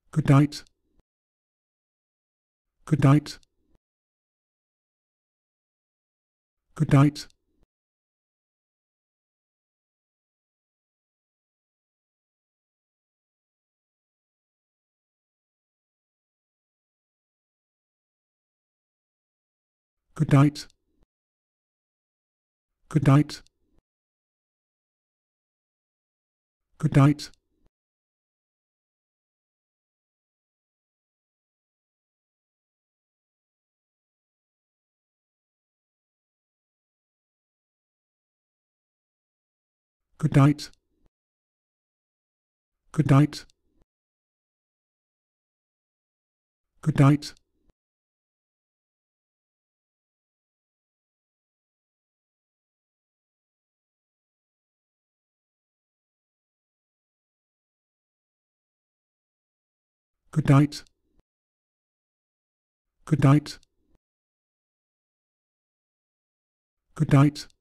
Good night. Good night. Good night. Good night. Good night. Good night. Good night. Good night. Good night. Good night. Good night. Good night.